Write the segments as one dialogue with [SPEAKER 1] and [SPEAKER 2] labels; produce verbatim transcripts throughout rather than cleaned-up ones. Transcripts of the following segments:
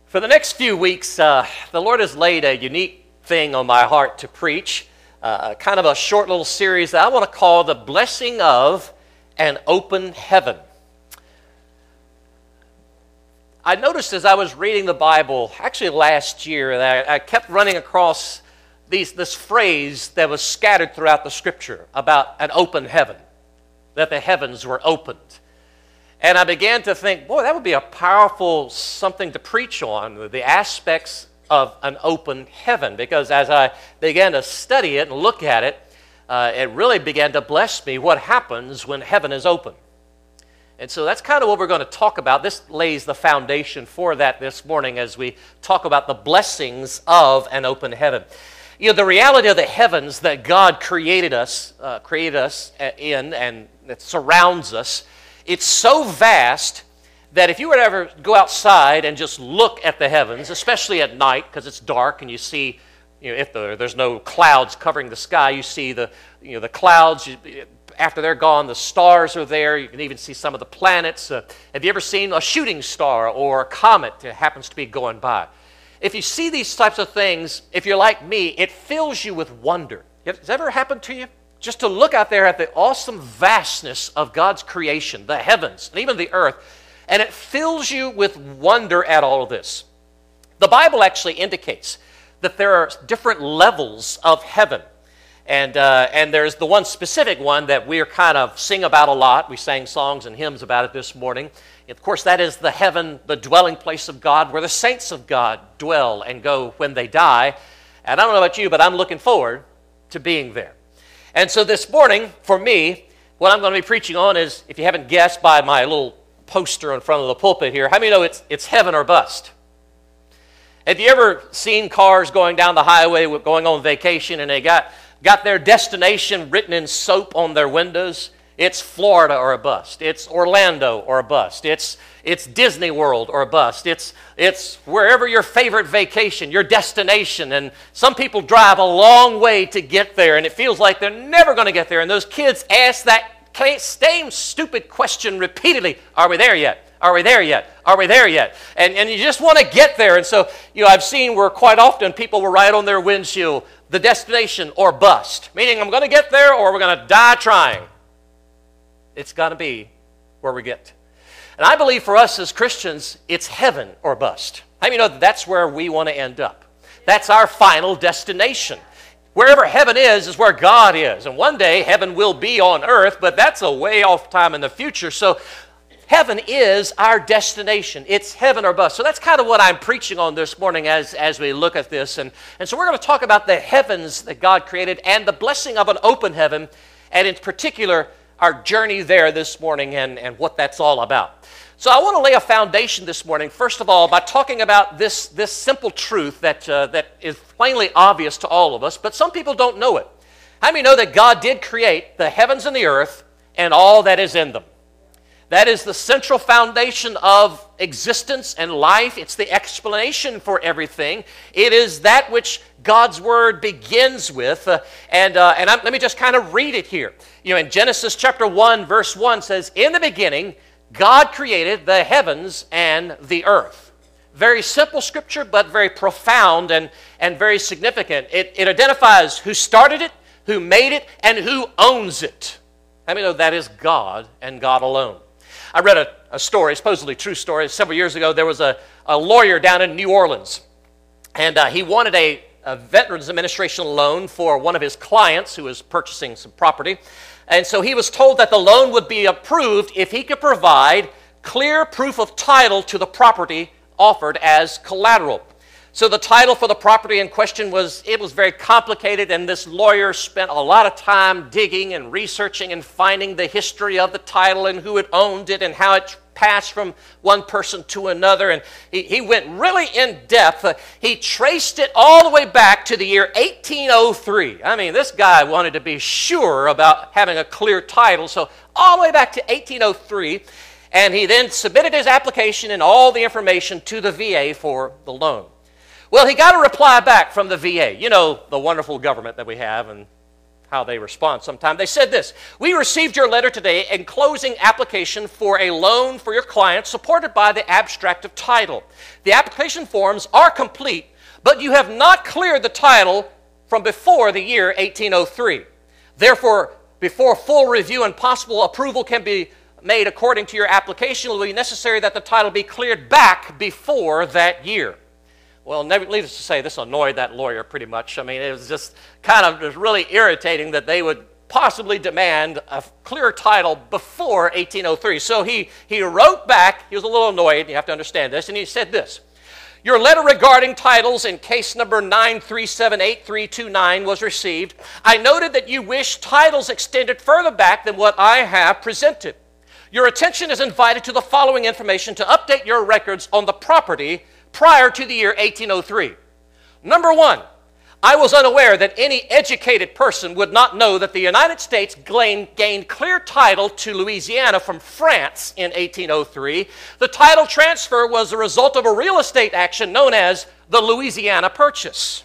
[SPEAKER 1] For the next few weeks, uh, the Lord has laid a unique thing on my heart to preach, uh, kind of a short little series that I want to call The Blessing of an Open Heaven. I noticed as I was reading the Bible, actually last year, that I, I kept running across these, this phrase that was scattered throughout the Scripture about an open heaven, that the heavens were opened. And I began to think, boy, that would be a powerful something to preach on, the aspects of an open heaven. Because as I began to study it and look at it, uh, it really began to bless me what happens when heaven is open. And so that's kind of what we're going to talk about. This lays the foundation for that this morning as we talk about the blessings of an open heaven. You know, the reality of the heavens that God created us, uh, created us in and that surrounds us, it's so vast that if you were to ever go outside and just look at the heavens, especially at night because it's dark and you see, you know, if the, there's no clouds covering the sky, you see the, you know, the clouds. You, after they're gone, the stars are there. You can even see some of the planets. Uh, have you ever seen a shooting star or a comet that happens to be going by? If you see these types of things, if you're like me, it fills you with wonder. Has it ever happened to you? Just to look out there at the awesome vastness of God's creation, the heavens, and even the earth, and it fills you with wonder at all of this. The Bible actually indicates that there are different levels of heaven, and uh, and there's the one specific one that we're kind of sing about a lot. We sang songs and hymns about it this morning. Of course, that is the heaven, the dwelling place of God, where the saints of God dwell and go when they die. And I don't know about you, but I'm looking forward to being there. And so this morning, for me, what I'm going to be preaching on is, if you haven't guessed by my little poster in front of the pulpit here, how many know it's it's heaven or bust? Have you ever seen cars going down the highway going on vacation and they got, got their destination written in soap on their windows? It's Florida or a bust. It's Orlando or a bust. It's it's Disney World or a bust. It's it's wherever your favorite vacation, your destination. And some people drive a long way to get there, and it feels like they're never going to get there. And those kids ask that same stupid question repeatedly: Are we there yet? Are we there yet? Are we there yet? And and you just want to get there. And so, you know, I've seen where quite often people will write on their windshield, the destination or bust, meaning I'm going to get there or we're going to die trying. It's got to be where we get. And I believe for us as Christians, it's heaven or bust. How many know that that's where we want to end up? That's our final destination. Wherever heaven is, is where God is. And one day, heaven will be on earth, but that's a way off time in the future. So heaven is our destination. It's heaven or bust. So that's kind of what I'm preaching on this morning as, as we look at this. And, and so we're going to talk about the heavens that God created and the blessing of an open heaven, and in particular, our journey there this morning and, and what that's all about. So I want to lay a foundation this morning, first of all, by talking about this, this simple truth that, uh, that is plainly obvious to all of us, but some people don't know it. How many know that God did create the heavens and the earth and all that is in them? That is the central foundation of existence and life. It's the explanation for everything. It is that which God's Word begins with. Uh, and uh, and I'm, let me just kind of read it here. You know, in Genesis chapter one, verse one says, "In the beginning, God created the heavens and the earth." Very simple scripture, but very profound and, and very significant. It, it identifies who started it, who made it, and who owns it. How many know that is God and God alone? I read a, a story, supposedly true story. Several years ago, there was a, a lawyer down in New Orleans, and uh, he wanted a, a Veterans Administration loan for one of his clients who was purchasing some property. And so he was told that the loan would be approved if he could provide clear proof of title to the property offered as collateral. So the title for the property in question was, it was very complicated, and this lawyer spent a lot of time digging and researching and finding the history of the title and who had owned it and how it passed from one person to another. And he, he went really in depth. Uh, he traced it all the way back to the year eighteen oh three. I mean, this guy wanted to be sure about having a clear title, so all the way back to eighteen oh three. And he then submitted his application and all the information to the V A for the loan. Well, he got a reply back from the V A. You know, the wonderful government that we have, and how they respond sometime. They said this: "We received your letter today enclosing application for a loan for your client supported by the abstract of title. The application forms are complete, but you have not cleared the title from before the year eighteen oh three. Therefore, before full review and possible approval can be made according to your application, it will be necessary that the title be cleared back before that year." Well, needless to say, this annoyed that lawyer pretty much. I mean, it was just kind of just really irritating that they would possibly demand a clear title before eighteen oh three. So he, he wrote back. He was a little annoyed, you have to understand this, and he said this: "Your letter regarding titles in case number nine three seven eight three two nine was received. I noted that you wish titles extended further back than what I have presented. Your attention is invited to the following information to update your records on the property prior to the year eighteen oh three. Number one, I was unaware that any educated person would not know that the United States gained clear title to Louisiana from France in eighteen oh three. The title transfer was the result of a real estate action known as the Louisiana Purchase.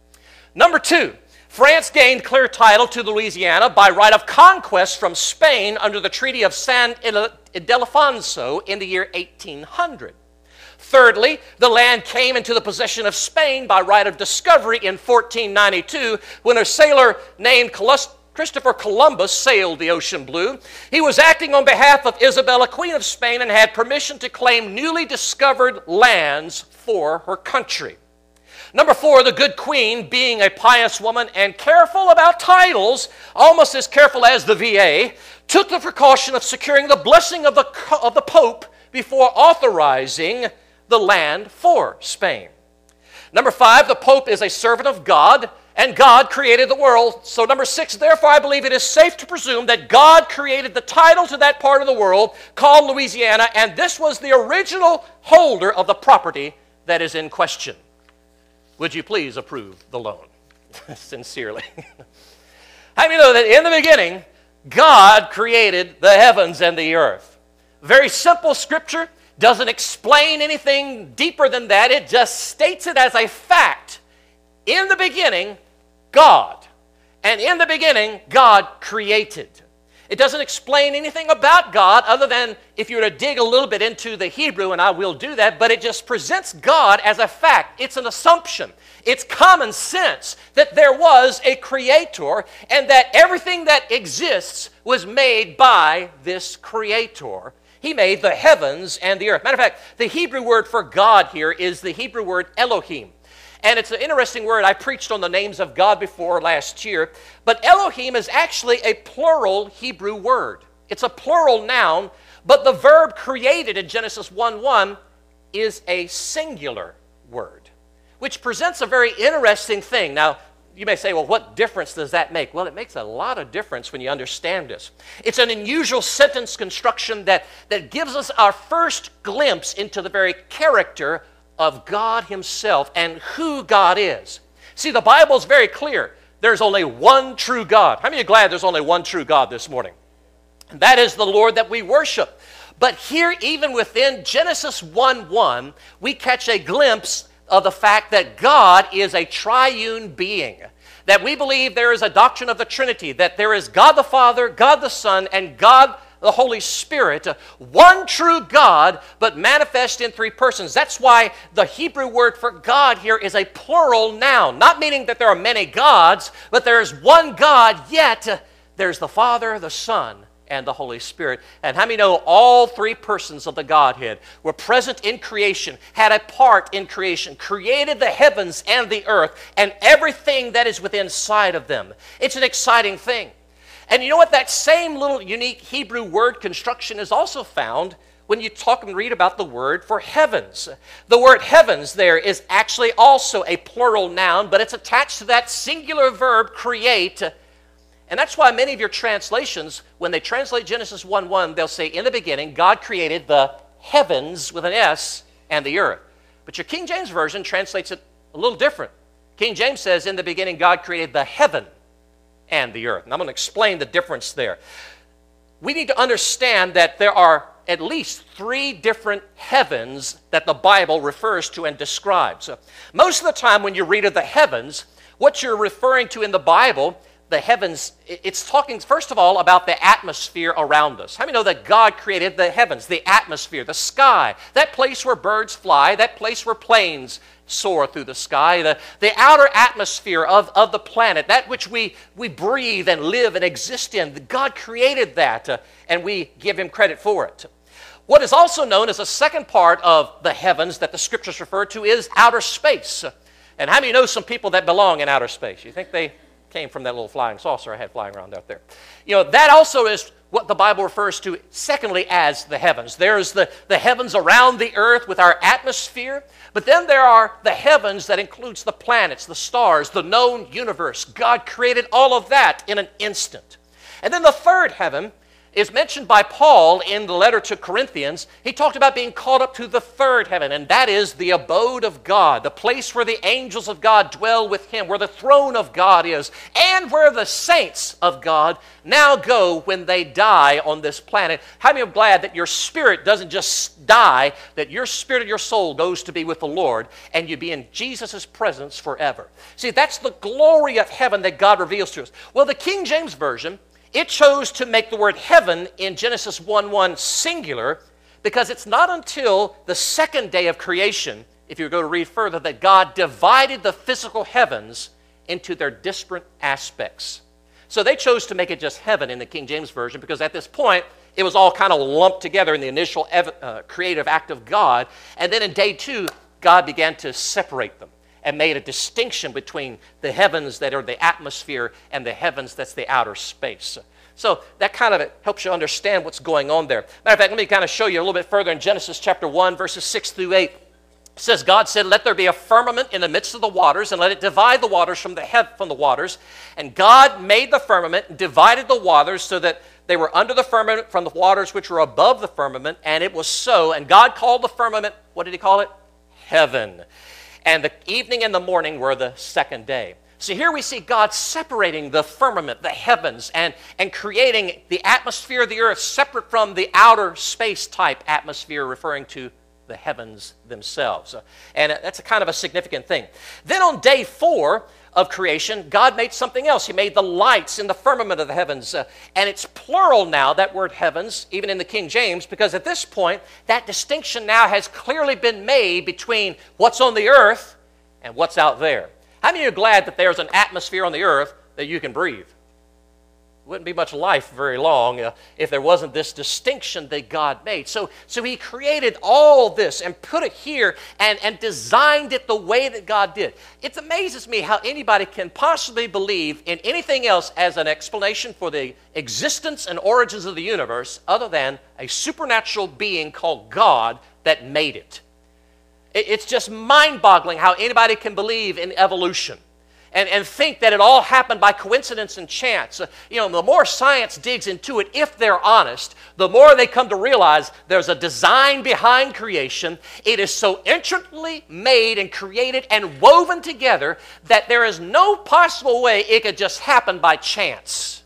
[SPEAKER 1] Number two, France gained clear title to Louisiana by right of conquest from Spain under the Treaty of San Ildefonso in the year eighteen hundred. Thirdly, the land came into the possession of Spain by right of discovery in fourteen ninety-two when a sailor named Christopher Columbus sailed the ocean blue. He was acting on behalf of Isabella, Queen of Spain, and had permission to claim newly discovered lands for her country. Number four, the good queen, being a pious woman and careful about titles, almost as careful as the V A, took the precaution of securing the blessing of the, of the Pope before authorizing the land for Spain. Number five, the Pope is a servant of God, and God created the world. So number six, therefore I believe it is safe to presume that God created the title to that part of the world called Louisiana, and this was the original holder of the property that is in question. Would you please approve the loan?" Sincerely. How do you know that in the beginning, God created the heavens and the earth? Very simple scripture. Doesn't explain anything deeper than that. It just states it as a fact. In the beginning, God. And in the beginning, God created. It doesn't explain anything about God other than if you were to dig a little bit into the Hebrew, and I will do that, but it just presents God as a fact. It's an assumption. It's common sense that there was a creator and that everything that exists was made by this creator. He made the heavens and the earth. Matter of fact, the Hebrew word for God here is the Hebrew word Elohim. And it's an interesting word. I preached on the names of God before last year. But Elohim is actually a plural Hebrew word. It's a plural noun, but the verb created in Genesis one one is a singular word, which presents a very interesting thing. Now, you may say, well, what difference does that make? Well, it makes a lot of difference when you understand this. It's an unusual sentence construction that, that gives us our first glimpse into the very character of God himself and who God is. See, the Bible is very clear. There's only one true God. How many are glad there's only one true God this morning? And that is the Lord that we worship. But here, even within Genesis one one, we catch a glimpse of the fact that God is a triune being, that we believe there is a doctrine of the Trinity, that there is God the Father, God the Son, and God the Holy Spirit, one true God, but manifest in three persons. That's why the Hebrew word for God here is a plural noun, not meaning that there are many gods, but there is one God, yet there's the Father, the Son, and the Holy Spirit. And how many know all three persons of the Godhead were present in creation, had a part in creation, created the heavens and the earth, and everything that is within sight of them? It's an exciting thing. And you know what? That same little unique Hebrew word construction is also found when you talk and read about the word for heavens. The word heavens there is actually also a plural noun, but it's attached to that singular verb, create. And that's why many of your translations, when they translate Genesis one one, they'll say, in the beginning, God created the heavens with an S and the earth. But your King James Version translates it a little different. King James says, in the beginning, God created the heaven and the earth. And I'm going to explain the difference there. We need to understand that there are at least three different heavens that the Bible refers to and describes. Most of the time when you read of the heavens, what you're referring to in the Bible, the heavens, it's talking, first of all, about the atmosphere around us. How many know that God created the heavens, the atmosphere, the sky, that place where birds fly, that place where planes soar through the sky, the, the outer atmosphere of, of the planet, that which we, we breathe and live and exist in. God created that, uh, and we give Him credit for it. What is also known as a second part of the heavens that the Scriptures refer to is outer space. And how many know some people that belong in outer space? You think they came from that little flying saucer I had flying around out there? You know, that also is what the Bible refers to, secondly, as the heavens. There's the, the heavens around the earth with our atmosphere, but then there are the heavens that includes the planets, the stars, the known universe. God created all of that in an instant. And then the third heaven is mentioned by Paul in the letter to Corinthians. He talked about being called up to the third heaven, and that is the abode of God, the place where the angels of God dwell with Him, where the throne of God is, and where the saints of God now go when they die on this planet. How many are glad that your spirit doesn't just die, that your spirit and your soul goes to be with the Lord, and you be in Jesus' presence forever? See, that's the glory of heaven that God reveals to us. Well, the King James Version, it chose to make the word heaven in Genesis one one singular because it's not until the second day of creation, if you go to read further, that God divided the physical heavens into their disparate aspects. So they chose to make it just heaven in the King James Version because at this point, it was all kind of lumped together in the initial uh, creative act of God. And then in day two, God began to separate them and made a distinction between the heavens that are the atmosphere and the heavens that's the outer space. So that kind of helps you understand what's going on there. Matter of fact, let me kind of show you a little bit further in Genesis chapter one, verses six through eight. It says, God said, let there be a firmament in the midst of the waters, and let it divide the waters from the, hev- from the waters. And God made the firmament and divided the waters so that they were under the firmament from the waters which were above the firmament, and it was so. And God called the firmament, what did He call it? Heaven. And the evening and the morning were the second day. So here we see God separating the firmament, the heavens, and, and creating the atmosphere of the earth separate from the outer space type atmosphere, referring to the heavens themselves. And that's a kind of a significant thing. Then on day four of creation, God made something else. He made the lights in the firmament of the heavens. Uh, and it's plural now, that word heavens, even in the King James, because at this point, that distinction now has clearly been made between what's on the earth and what's out there. How many are glad that there's an atmosphere on the earth that you can breathe? Wouldn't be much life very long uh, if there wasn't this distinction that God made. So, so He created all this and put it here and, and designed it the way that God did. It amazes me how anybody can possibly believe in anything else as an explanation for the existence and origins of the universe other than a supernatural being called God that made it. it it's just mind-boggling how anybody can believe in evolution. And, and think that it all happened by coincidence and chance. Uh, you know, the more science digs into it, if they're honest, the more they come to realize there's a design behind creation. It is so intricately made and created and woven together that there is no possible way it could just happen by chance.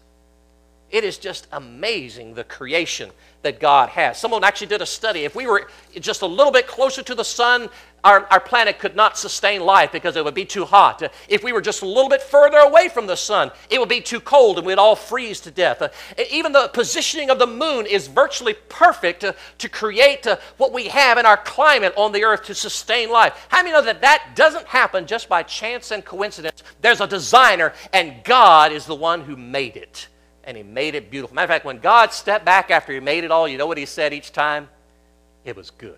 [SPEAKER 1] It is just amazing, the creation that God has. Someone actually did a study. If we were just a little bit closer to the sun, our, our planet could not sustain life because it would be too hot. If we were just a little bit further away from the sun, it would be too cold and we'd all freeze to death. Uh, even the positioning of the moon is virtually perfect uh, to create uh, what we have in our climate on the earth to sustain life. How many know that that doesn't happen just by chance and coincidence? There's a designer, and God is the one who made it. And He made it beautiful. Matter of fact, when God stepped back after He made it all, you know what He said each time? It was good.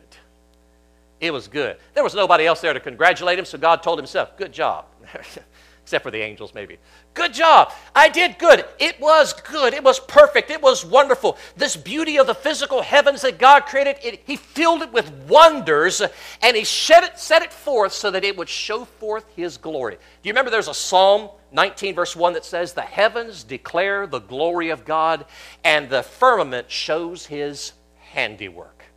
[SPEAKER 1] It was good. There was nobody else there to congratulate Him, so God told Himself, good job. Except for the angels, maybe. Good job. I did good. It was good. It was perfect. It was wonderful. This beauty of the physical heavens that God created, it, He filled it with wonders, and He shed it, set it forth so that it would show forth His glory. Do you remember there's a Psalm nineteen, verse one that says, the heavens declare the glory of God, and the firmament shows His handiwork.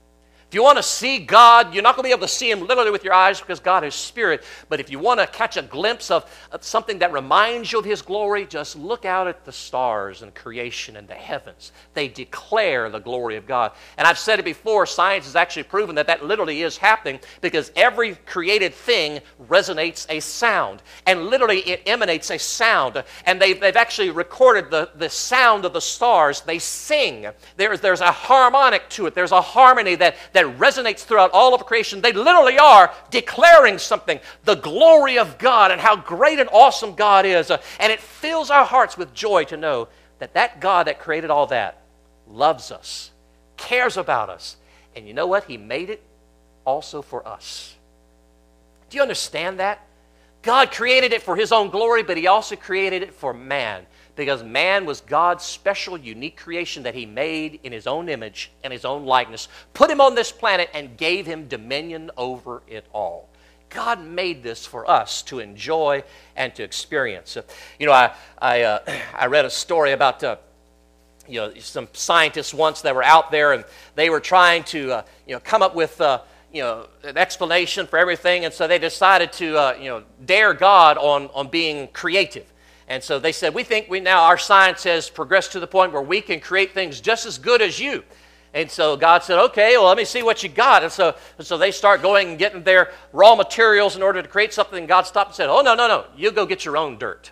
[SPEAKER 1] If you want to see God, you're not going to be able to see Him literally with your eyes because God is spirit. But if you want to catch a glimpse of, of something that reminds you of His glory, just look out at the stars and creation and the heavens. They declare the glory of God. And I've said it before, science has actually proven that that literally is happening because every created thing resonates a sound. And literally it emanates a sound. And they've, they've actually recorded the, the sound of the stars. They sing. There's, there's a harmonic to it. There's a harmony that that resonates throughout all of creation. They literally are declaring something, the glory of God and how great and awesome God is. Uh, and it fills our hearts with joy to know that that God that created all that loves us, cares about us. And you know what? He made it also for us. Do you understand that? God created it for His own glory, but He also created it for man. Because man was God's special, unique creation that He made in His own image and His own likeness, put him on this planet and gave him dominion over it all. God made this for us to enjoy and to experience. You know, I, I, uh, I read a story about uh, you know, some scientists once that were out there and they were trying to uh, you know, come up with uh, you know, an explanation for everything, and so they decided to uh, you know, dare God on, on being creative. And so they said, we think we now, our science has progressed to the point where we can create things just as good as you. And so God said, okay, well, let me see what you got. And so, and so they start going and getting their raw materials in order to create something. And God stopped and said, oh, no, no, no, you go get your own dirt.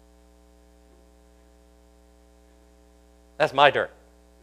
[SPEAKER 1] That's my dirt.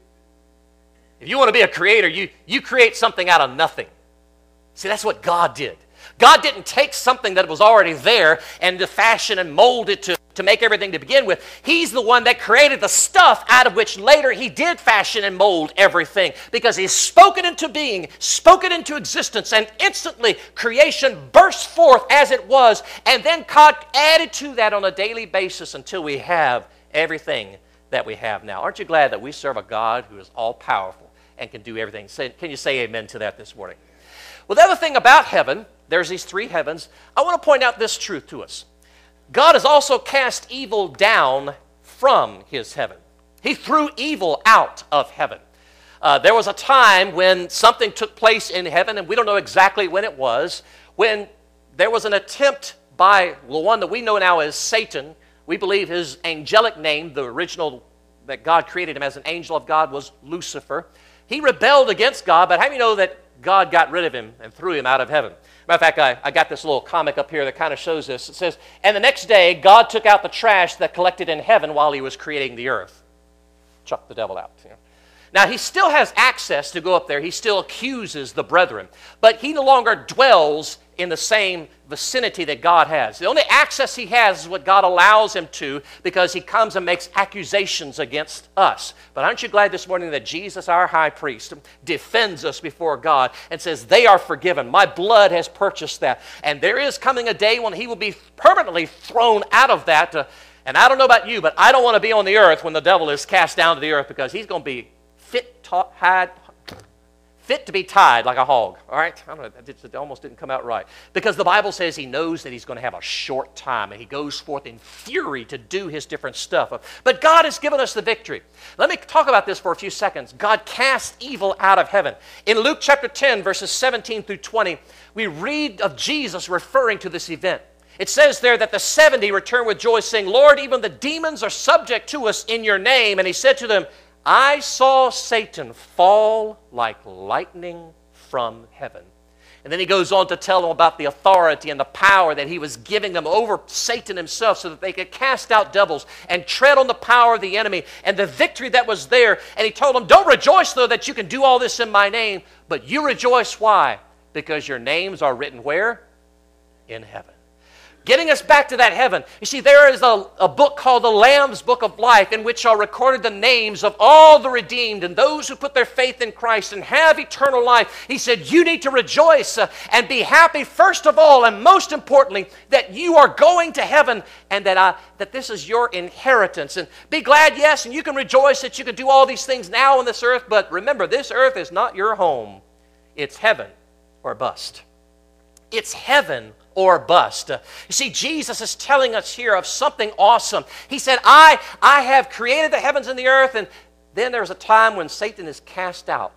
[SPEAKER 1] If you want to be a creator, you, you create something out of nothing. See, that's what God did. God didn't take something that was already there and to fashion and mold it to, to make everything to begin with. He's the one that created the stuff out of which later He did fashion and mold everything, because He spoke it into being, spoke it into existence, and instantly creation burst forth as it was, and then God added to that on a daily basis until we have everything that we have now. Aren't you glad that we serve a God who is all-powerful and can do everything? Say, can you say amen to that this morning? Well, the other thing about heaven, there's these three heavens. I want to point out this truth to us. God has also cast evil down from His heaven. He threw evil out of heaven. Uh, there was a time when something took place in heaven, and we don't know exactly when it was, when there was an attempt by the one that we know now as Satan. We believe his angelic name, the original that God created him as an angel of God, was Lucifer. He rebelled against God, but how many know that God got rid of him and threw him out of heaven? Matter of fact, I, I got this little comic up here that kind of shows this. It says, and the next day, God took out the trash that collected in heaven while He was creating the earth. Chuck the devil out. You know? Now, He still has access to go up there. He still accuses the brethren. But He no longer dwells in the same vicinity that God has. The only access He has is what God allows Him to, because He comes and makes accusations against us. But aren't you glad this morning that Jesus, our high priest, defends us before God and says, they are forgiven. My blood has purchased that. And there is coming a day when He will be permanently thrown out of that. Uh, and I don't know about you, but I don't want to be on the earth when the devil is cast down to the earth, because he's going to be fit, taught, hide, fit to be tied like a hog, all right? I don't know, it almost didn't come out right. Because the Bible says He knows that He's going to have a short time, and He goes forth in fury to do His different stuff. But God has given us the victory. Let me talk about this for a few seconds. God cast evil out of heaven. In Luke chapter ten, verses seventeen through twenty, we read of Jesus referring to this event. It says there that the seventy returned with joy, saying, Lord, even the demons are subject to us in Your name. And He said to them, I saw Satan fall like lightning from heaven. And then He goes on to tell them about the authority and the power that He was giving them over Satan himself, so that they could cast out devils and tread on the power of the enemy and the victory that was there. And He told them, don't rejoice, though, that you can do all this in My name, but you rejoice. Why? Because your names are written where? In heaven. Getting us back to that heaven. You see, there is a, a book called the Lamb's Book of Life, in which are recorded the names of all the redeemed and those who put their faith in Christ and have eternal life. He said, you need to rejoice uh, and be happy, first of all, and most importantly, that you are going to heaven, and that, uh, that this is your inheritance. And be glad, yes, and you can rejoice that you can do all these things now on this earth, but remember, this earth is not your home. It's heaven or bust. It's heaven or bust. Uh, you see, Jesus is telling us here of something awesome. He said, I, I have created the heavens and the earth, and then there's a time when Satan is cast out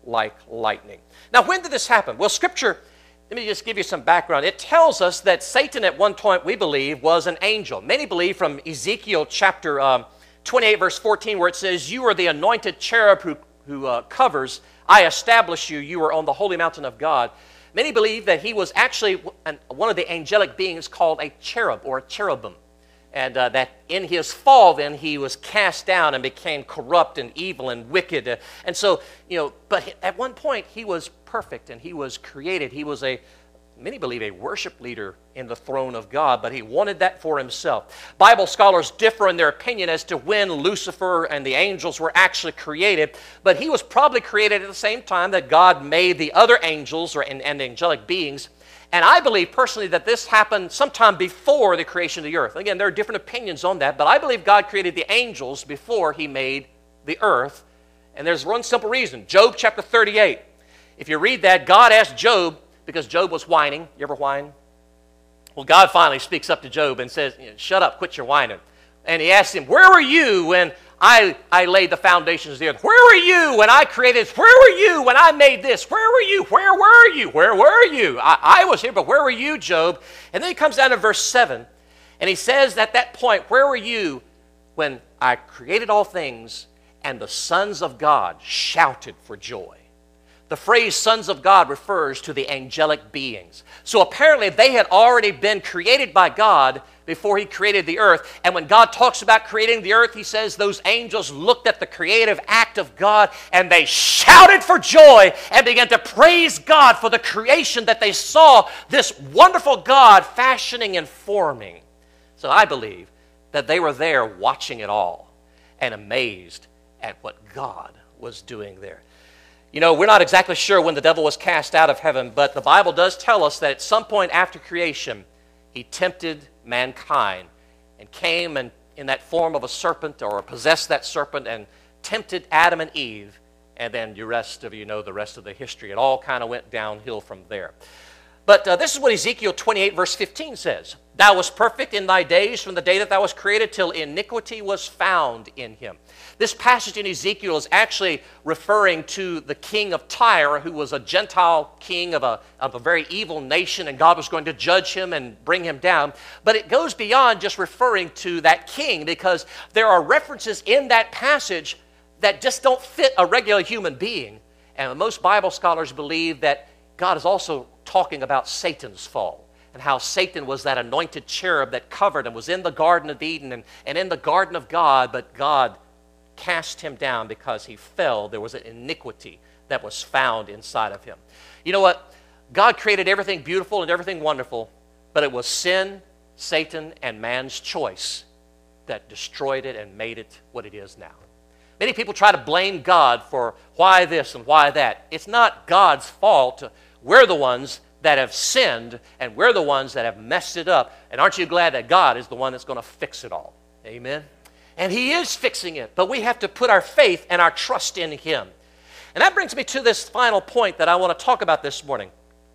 [SPEAKER 1] like lightning. Now, when did this happen? Well, Scripture, let me just give you some background. It tells us that Satan at one point, we believe, was an angel. Many believe from Ezekiel chapter um, twenty-eight, verse fourteen, where it says, "You are the anointed cherub who, who uh, covers. I establish you. You are on the holy mountain of God." Many believe that he was actually an, one of the angelic beings called a cherub or a cherubim. And uh, that in his fall, then, he was cast down and became corrupt and evil and wicked. Uh, and so, you know, but at one point, he was perfect and he was created. He was a, many believe, a worship leader in the throne of God, but he wanted that for himself. Bible scholars differ in their opinion as to when Lucifer and the angels were actually created, but he was probably created at the same time that God made the other angels or, and, and angelic beings. And I believe personally that this happened sometime before the creation of the earth. Again, there are different opinions on that, but I believe God created the angels before he made the earth. And there's one simple reason. Job chapter thirty-eight. If you read that, God asked Job, because Job was whining. You ever whine? Well, God finally speaks up to Job and says, "Shut up, quit your whining." And he asked him, "Where were you when I, I laid the foundations of the earth? Where were you when I created this? Where were you when I made this? Where were you? Where were you? Where were you? I, I was here, but where were you, Job?" And then he comes down to verse seven, and he says at that point, "Where were you when I created all things and the sons of God shouted for joy?" The phrase sons of God refers to the angelic beings. So apparently they had already been created by God before he created the earth. And when God talks about creating the earth, he says those angels looked at the creative act of God and they shouted for joy and began to praise God for the creation that they saw this wonderful God fashioning and forming. So I believe that they were there watching it all and amazed at what God was doing there. You know, we're not exactly sure when the devil was cast out of heaven, but the Bible does tell us that at some point after creation, he tempted mankind and came and in that form of a serpent or possessed that serpent and tempted Adam and Eve. And then the rest of you know the rest of the history. It all kind of went downhill from there. But uh, this is what Ezekiel twenty-eight verse fifteen says. "Thou wast perfect in thy days from the day that thou wast created till iniquity was found in him." This passage in Ezekiel is actually referring to the king of Tyre, who was a Gentile king of a, of a very evil nation, and God was going to judge him and bring him down. But it goes beyond just referring to that king, because there are references in that passage that just don't fit a regular human being. And most Bible scholars believe that God is also talking about Satan's fall and how Satan was that anointed cherub that covered and was in the Garden of Eden and, and in the Garden of God, but God cast him down because he fell. There was an iniquity that was found inside of him. You know what? God created everything beautiful and everything wonderful, but it was sin, Satan, and man's choice that destroyed it and made it what it is now. Many people try to blame God for why this and why that. It's not God's fault. We're the ones that have sinned, and we're the ones that have messed it up. And aren't you glad that God is the one that's going to fix it all? Amen? And he is fixing it, but we have to put our faith and our trust in him. And that brings me to this final point that I want to talk about this morning.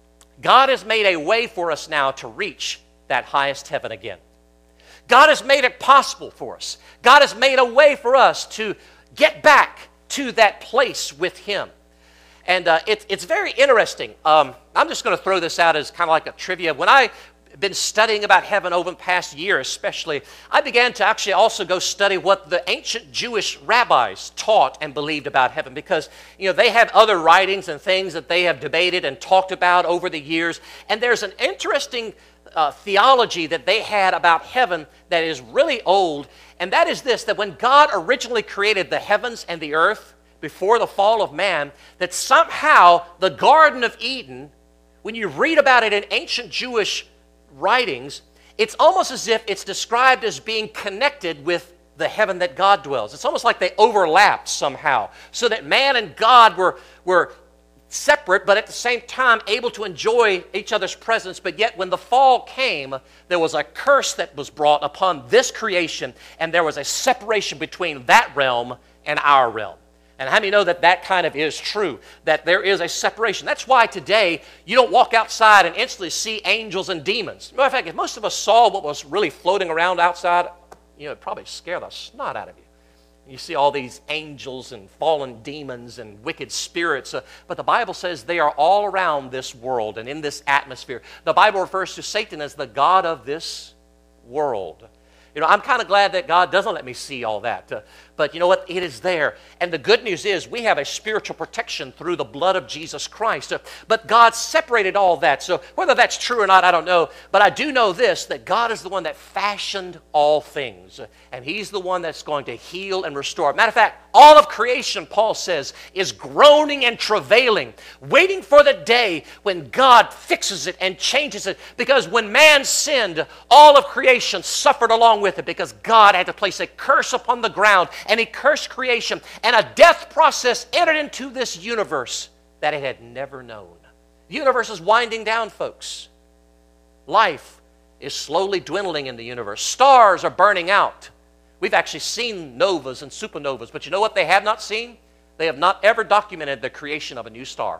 [SPEAKER 1] God has made a way for us now to reach that highest heaven again. God has made it possible for us. God has made a way for us to get back to that place with him. And uh, it, it's very interesting. Um, I'm just going to throw this out as kind of like a trivia. When I've been studying about heaven over the past year especially, I began to actually also go study what the ancient Jewish rabbis taught and believed about heaven, because you know they have other writings and things that they have debated and talked about over the years. And there's an interesting uh, theology that they had about heaven that is really old, and that is this, that when God originally created the heavens and the earth, before the fall of man, that somehow the Garden of Eden, when you read about it in ancient Jewish writings, it's almost as if it's described as being connected with the heaven that God dwells. It's almost like they overlapped somehow, so that man and God were, were separate, but at the same time able to enjoy each other's presence. But yet when the fall came, there was a curse that was brought upon this creation, and there was a separation between that realm and our realm. And how many know that that kind of is true, that there is a separation? That's why today you don't walk outside and instantly see angels and demons. Matter of fact, if most of us saw what was really floating around outside, you know, it'd probably scare the snot out of you. You see all these angels and fallen demons and wicked spirits. Uh, but the Bible says they are all around this world and in this atmosphere. The Bible refers to Satan as the god of this world. You know, I'm kind of glad that God doesn't let me see all that. Uh, but you know what? It is there. And the good news is we have a spiritual protection through the blood of Jesus Christ. Uh, but God separated all that. So whether that's true or not, I don't know. But I do know this, that God is the one that fashioned all things. Uh, and He's the one that's going to heal and restore. Matter of fact, all of creation, Paul says, is groaning and travailing, waiting for the day when God fixes it and changes it. Because when man sinned, all of creation suffered along with it, because God had to place a curse upon the ground, and He cursed creation, and a death process entered into this universe that it had never known. The universe is winding down, folks. Life is slowly dwindling in the universe. Stars are burning out. We've actually seen novas and supernovas, but you know what they have not seen? They have not ever documented the creation of a new star.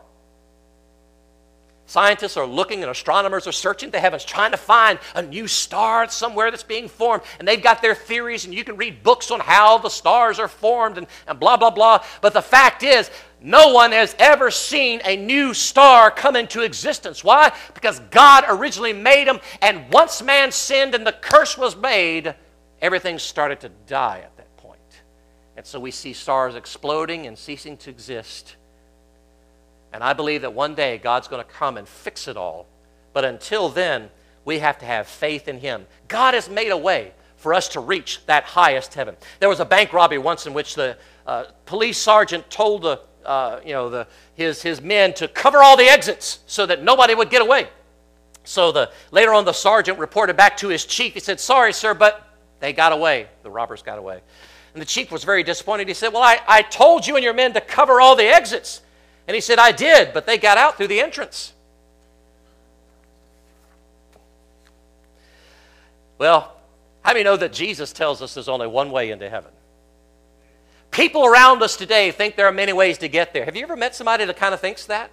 [SPEAKER 1] Scientists are looking and astronomers are searching the heavens, trying to find a new star somewhere that's being formed. And they've got their theories, and you can read books on how the stars are formed and, and blah, blah, blah. But the fact is, no one has ever seen a new star come into existence. Why? Because God originally made them, and once man sinned and the curse was made, everything started to die at that point. And so we see stars exploding and ceasing to exist. And I believe that one day God's going to come and fix it all. But until then, we have to have faith in Him. God has made a way for us to reach that highest heaven. There was a bank robbery once in which the uh, police sergeant told the, uh, you know, the, his, his men to cover all the exits so that nobody would get away. So the, later on, the sergeant reported back to his chief. He said, "Sorry, sir, but they got away. The robbers got away." And the chief was very disappointed. He said, "Well, I, I told you and your men to cover all the exits." And he said, "I did, but they got out through the entrance." Well, how many know that Jesus tells us there's only one way into heaven? People around us today think there are many ways to get there. Have you ever met somebody that kind of thinks that?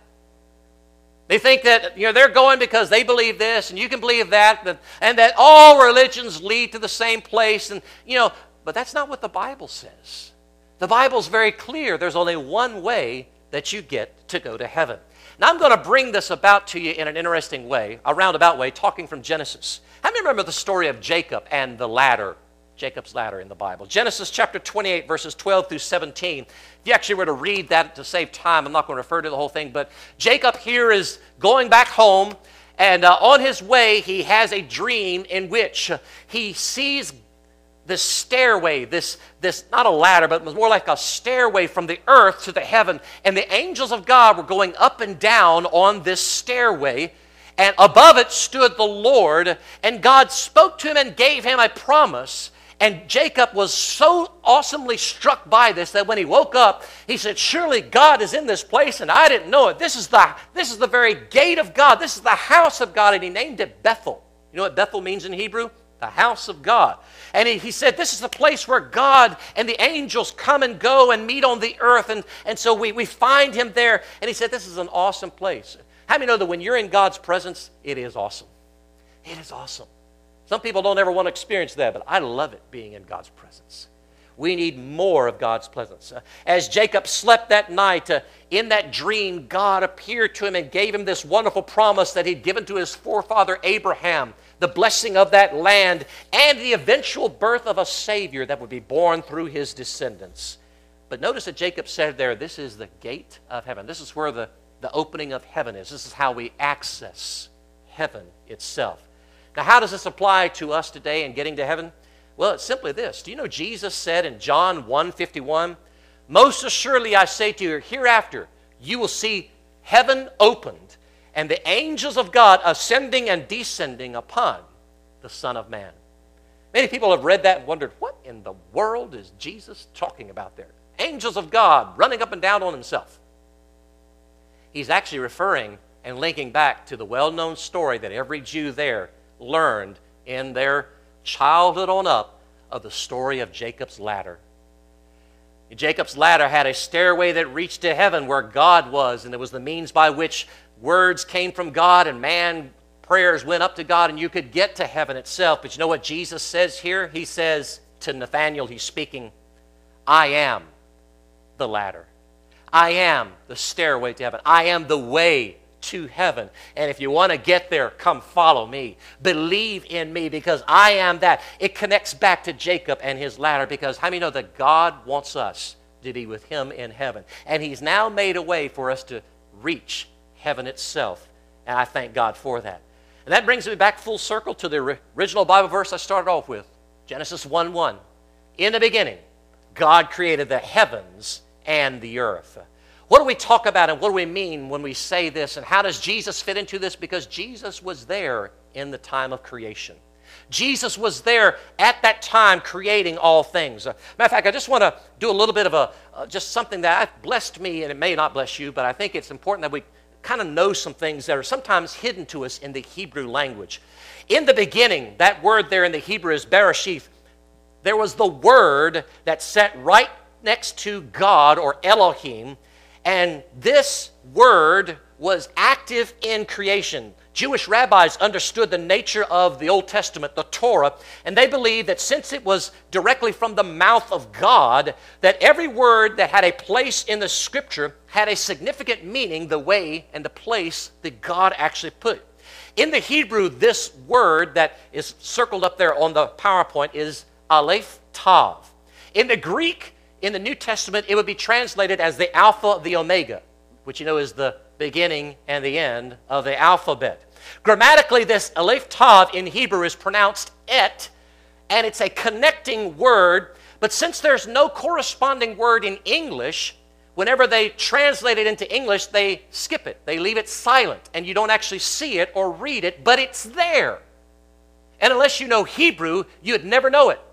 [SPEAKER 1] They think that, you know, they're going because they believe this and you can believe that, and that all religions lead to the same place. And, you know, but that's not what the Bible says. The Bible's very clear. There's only one way that you get to go to heaven. Now, I'm going to bring this about to you in an interesting way, a roundabout way, talking from Genesis. How many remember the story of Jacob and the ladder, Jacob's ladder in the Bible? Genesis chapter twenty-eight, verses twelve through seventeen. If you actually were to read that to save time, I'm not going to refer to the whole thing, but Jacob here is going back home, and uh, on his way, he has a dream in which he sees this stairway, this, this, not a ladder, but it was more like a stairway from the earth to the heaven. And the angels of God were going up and down on this stairway. And above it stood the Lord. And God spoke to him and gave him a promise. And Jacob was so awesomely struck by this that when he woke up, he said, "Surely God is in this place, and I didn't know it. This is the, this is the very gate of God. This is the house of God." And he named it Bethel. You know what Bethel means in Hebrew? The house of God. And he, he said, this is the place where God and the angels come and go and meet on the earth. And, and so we, we find him there. And he said, this is an awesome place. How many know that when you're in God's presence, it is awesome? It is awesome. Some people don't ever want to experience that, but I love it being in God's presence. We need more of God's presence. Uh, as Jacob slept that night, uh, in that dream, God appeared to him and gave him this wonderful promise that he'd given to his forefather Abraham, the blessing of that land, and the eventual birth of a Savior that would be born through his descendants. But notice that Jacob said there, this is the gate of heaven. This is where the, the opening of heaven is. This is how we access heaven itself. Now, how does this apply to us today in getting to heaven? Well, it's simply this. Do you know Jesus said in John one fifty-one, "Most assuredly I say to you, hereafter you will see heaven opened, and the angels of God ascending and descending upon the Son of Man." Many people have read that and wondered, what in the world is Jesus talking about there? Angels of God running up and down on himself. He's actually referring and linking back to the well-known story that every Jew there learned in their childhood on up of the story of Jacob's ladder. Jacob's ladder had a stairway that reached to heaven where God was, and it was the means by which words came from God and man prayers went up to God, and you could get to heaven itself. But you know what Jesus says here? He says to Nathanael, he's speaking, I am the ladder. I am the stairway to heaven. I am the way to heaven. And if you want to get there, come follow me. Believe in me because I am that. It connects back to Jacob and his ladder because how many know that God wants us to be with him in heaven? And he's now made a way for us to reach heaven itself. And I thank God for that. And that brings me back full circle to the original Bible verse I started off with. Genesis one one. In the beginning, God created the heavens and the earth. What do we talk about and what do we mean when we say this? And how does Jesus fit into this? Because Jesus was there in the time of creation. Jesus was there at that time creating all things. Uh, matter of fact, I just want to do a little bit of a, uh, just something that blessed me, and it may not bless you, but I think it's important that we kind of know some things that are sometimes hidden to us in the Hebrew language. In the beginning, that word there in the Hebrew is bereshith. There was the word that sat right next to God or Elohim, and this word was active in creation. Jewish rabbis understood the nature of the Old Testament, the Torah, and they believed that since it was directly from the mouth of God, that every word that had a place in the Scripture had a significant meaning the way and the place that God actually put it. In the Hebrew, this word that is circled up there on the PowerPoint is Aleph Tav. In the Greek, in the New Testament, it would be translated as the Alpha, the Omega, which you know is the beginning and the end of the alphabet. Grammatically, this Aleph Tav in Hebrew is pronounced et, and it's a connecting word, but since there's no corresponding word in English, whenever they translate it into English, they skip it. They leave it silent, and you don't actually see it or read it, but it's there. And unless you know Hebrew, you'd never know it.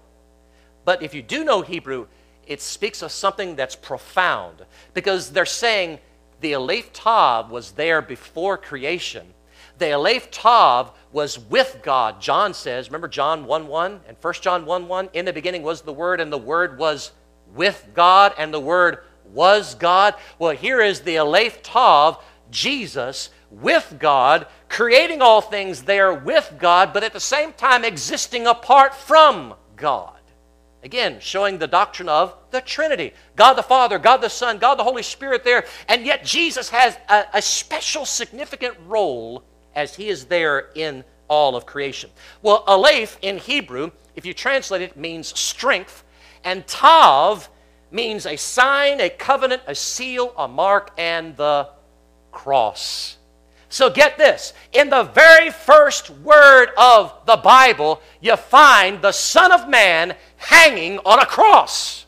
[SPEAKER 1] But if you do know Hebrew, it speaks of something that's profound, because they're saying the Aleph Tav was there before creation. The Aleph Tav was with God. John says, remember John one one and First John one one, in the beginning was the Word, and the Word was with God, and the Word was God. Well, here is the Aleph Tav, Jesus with God, creating all things there with God, but at the same time existing apart from God. Again, showing the doctrine of the Trinity. God the Father, God the Son, God the Holy Spirit there. And yet Jesus has a, a special significant role as He is there in all of creation. Well, Aleph in Hebrew, if you translate it, means strength. And Tav means a sign, a covenant, a seal, a mark, and the cross. So get this, in the very first word of the Bible, you find the Son of Man hanging on a cross.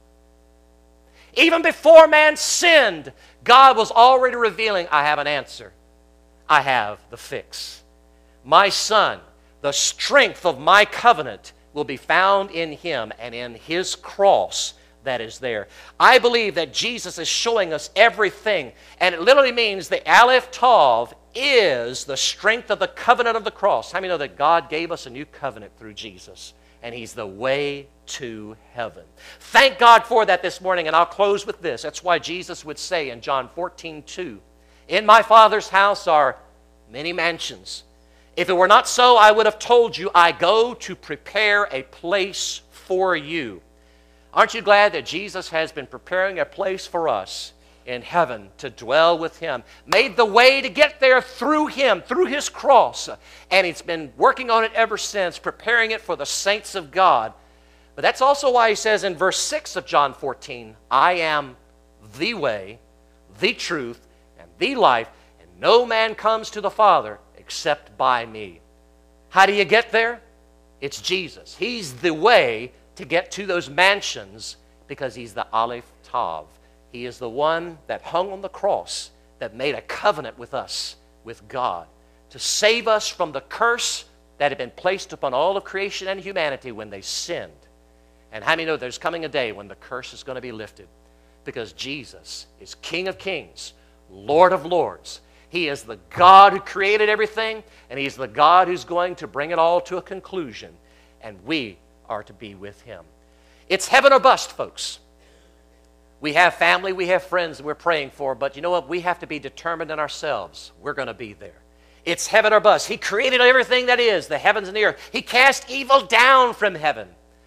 [SPEAKER 1] Even before man sinned, God was already revealing, I have an answer. I have the fix. My Son, the strength of my covenant will be found in Him and in His cross that is there. I believe that Jesus is showing us everything, and it literally means the Aleph Tav is the strength of the covenant of the cross. How many know that God gave us a new covenant through Jesus, and He's the way to heaven? Thank God for that this morning, and I'll close with this. That's why Jesus would say in John fourteen two, in my Father's house are many mansions. If it were not so, I would have told you, I go to prepare a place for you. Aren't you glad that Jesus has been preparing a place for us in heaven to dwell with Him? Made the way to get there through Him, through His cross. And He's been working on it ever since, preparing it for the saints of God. But that's also why He says in verse six of John fourteen, I am the way, the truth, and the life, and no man comes to the Father except by me. How do you get there? It's Jesus. He's the way to get to those mansions because He's the Aleph Tav. He is the one that hung on the cross, that made a covenant with us, with God, to save us from the curse that had been placed upon all of creation and humanity when they sinned. And how many know there's coming a day when the curse is going to be lifted? Because Jesus is King of kings, Lord of lords. He is the God who created everything, and He's the God who's going to bring it all to a conclusion. And we are to be with Him. It's heaven or bust, folks. We have family, we have friends that we're praying for, but you know what? We have to be determined in ourselves. We're going to be there. It's heaven or bust. He created everything that is, the heavens and the earth. He cast evil down from heaven.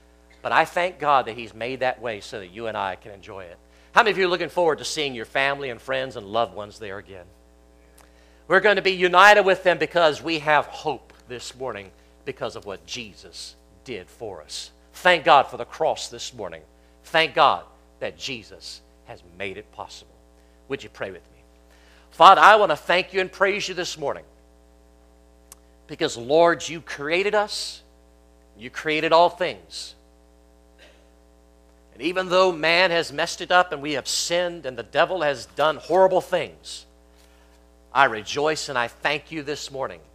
[SPEAKER 1] But I thank God that He's made that way so that you and I can enjoy it. How many of you are looking forward to seeing your family and friends and loved ones there again? We're going to be united with them because we have hope this morning because of what Jesus did for us. Thank God for the cross this morning. Thank God that Jesus has made it possible. Would you pray with me? Father, I want to thank you and praise you this morning because, Lord, you created us. You created all things. And even though man has messed it up and we have sinned and the devil has done horrible things, I rejoice and I thank you this morning